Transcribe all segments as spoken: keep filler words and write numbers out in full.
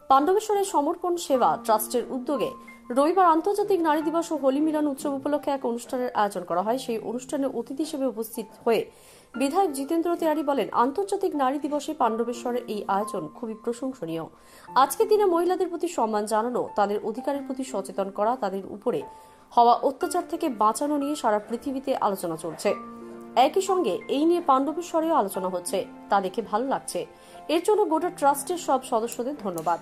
পাণ্ডবেশ্বরের সমর্পণ সেবা ট্রাস্টের উদ্যোগে রবিবার আন্তর্জাতিক নারী দিবস ও হোলি মিলন উৎসব উপলক্ষে এক অনুষ্ঠানের আয়োজন করা হয়। সেই অনুষ্ঠানে অতিথি হিসেবে উপস্থিত হয়ে বিধায়ক জিতেন্দ্র তিওয়ারি বলেন, আন্তর্জাতিক নারী দিবসে পাণ্ডবেশ্বরের এই আয়োজন খুবই প্রশংসনীয়। আজকের দিনে মহিলাদের প্রতি সম্মান জানানো, তাদের অধিকারের প্রতি সচেতন করা, তাদের উপরে হওয়া অত্যাচার থেকে বাঁচানো নিয়ে সারা পৃথিবীতে আলোচনা চলছে। একই সঙ্গে এই নিয়ে পাণ্ডবেশ্বরেও আলোচনা হচ্ছে, তা দেখে ভালো লাগছে। এর জন্য গোটা ট্রাস্টের সব সদস্যদের ধন্যবাদ।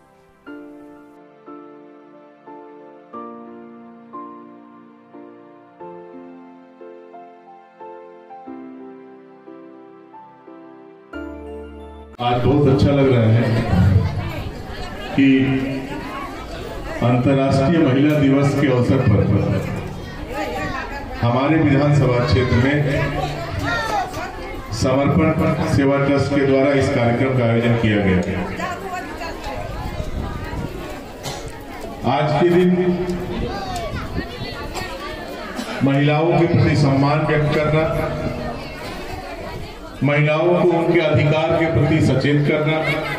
आज बहुत अच्छा लग रहा है कि अंतर्राष्ट्रीय महिला दिवस के अवसर पर हमारे विधानसभा क्षेत्र में समर्पण सेवा ट्रस्ट के द्वारा इस कार्यक्रम का आयोजन किया गया। आज के दिन महिलाओं के प्रति सम्मान व्यक्त करना, महिलाओं को उनके अधिकार के प्रति सचेत करना,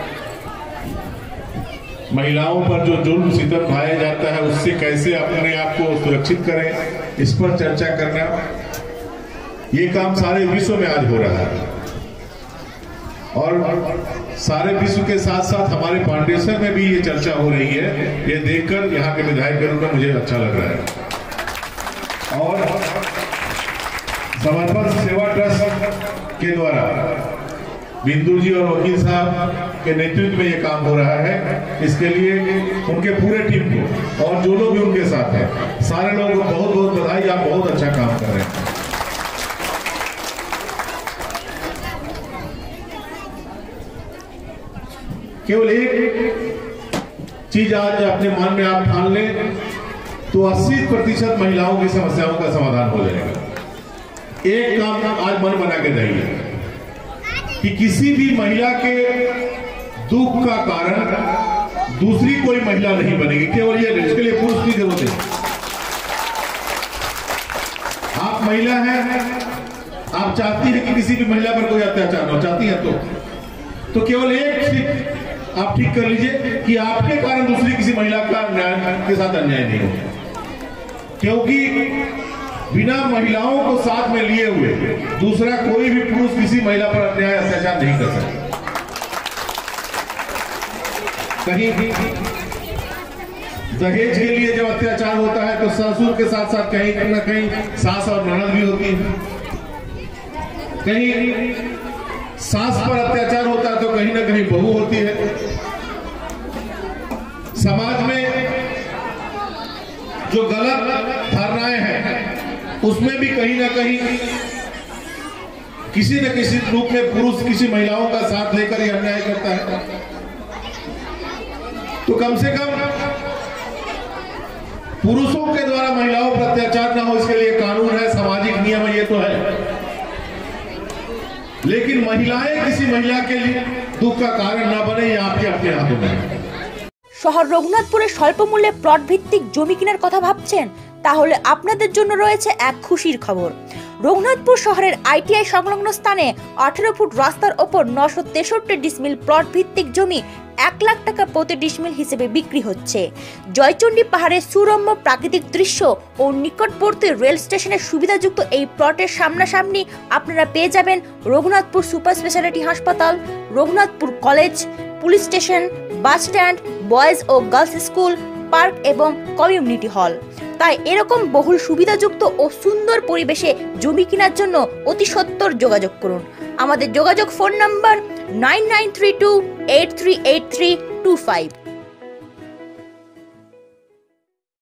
महिलाओं पर जो जुल्म सितम ढाया जाता है उससे कैसे अपने आप को सुरक्षित करें, इस पर चर्चा करना, ये काम सारे विश्व में आज हो रहा है। और सारे विश्व के साथ साथ हमारे पांडेसर में भी ये चर्चा हो रही है। ये देखकर यहाँ के विधायक के रूप में मुझे अच्छा लग रहा है। और समर्पण सेवा ट्रस्ट के द्वारा बिंदु जी और वकील साहब के नेतृत्व में ये काम हो रहा है। इसके लिए उनके पूरे टीम को और जो लोग भी उनके साथ हैं, सारे लोगों को बहुत बहुत बधाई। आप बहुत अच्छा काम कर रहे हैं। केवल एक चीज आज अपने मन में आप ठान लें तो अस्सी प्रतिशत महिलाओं की समस्याओं का समाधान हो जाएगा। एक काम आज मन बना के रहिए कि किसी भी महिला के दुख का कारण दूसरी कोई महिला नहीं बनेगी। केवल ये इसके लिए पुरुष की जरूरत है। आप महिला हैं, आप चाहती हैं कि किसी भी महिला पर कोई अत्याचार हो, चाहती हैं तो तो केवल एक चीज आप ठीक कर लीजिए कि आपके कारण दूसरी किसी महिला का न्याय के साथ अन्याय नहीं हो, क्योंकि बिना महिलाओं को साथ में लिए हुए दूसरा कोई भी पुरुष किसी महिला पर अन्याय अत्याचार नहीं कर सकता। कहीं भी दहेज के लिए जब अत्याचार होता है तो ससुर के साथ साथ कहीं ना कहीं सास और ननद भी होती है। कहीं सास पर अत्याचार होता है तो कहीं ना कहीं बहू होती है। समाज में जो गलत धारणाएं हैं उसमें भी कहीं ना कहीं किसी न किसी रूप में पुरुष किसी महिलाओं का साथ लेकर यह अन्याय करता है। तो कम से कम पुरुषों के द्वारा महिलाओं पर अत्याचार ना हो, इसके लिए कानून है, सामाजिक नियम है, ये तो है। लेकिन महिलाएं किसी महिला के लिए दुख का कारण ना बने, ये आपके अपने हाथों में है। শহর রঘুনাথপুরে স্বল্প মূল্যে প্লট ভিত্তিক জমি কেনার কথা ভাবছেন? তাহলে আপনাদের জন্য রয়েছে এক খুশির খবর। রঘুনাথপুর শহরের আইটিআই সংলগ্ন স্থানে আঠারো ফুট রাস্তার ওপর নশো তেষট্টি ডিসমিল প্লট ভিত্তিক জমি এক লাখ টাকা প্রতি ডিসমিল হিসেবে বিক্রি হচ্ছে। জয়চণ্ডী পাহাড়ের সুরম্য প্রাকৃতিক দৃশ্য ও নিকটবর্তী রেল স্টেশনের সুবিধাযুক্ত এই প্লটের সামনাসামনি আপনারা পেয়ে যাবেন রঘুনাথপুর সুপার স্পেশালিটি হাসপাতাল, Raghunathpur college, police station, bus stand, boys ও গার্লস স্কুল, পার্ক এবং কমিউনিটি হল। তাই এরকম বহুল সুবিধাযুক্ত ও সুন্দর পরিবেশে জমি কেনার জন্য অতি সত্বর যোগাযোগ করুন। আমাদের যোগাযোগ phone number nine nine three two eight three eight three two five.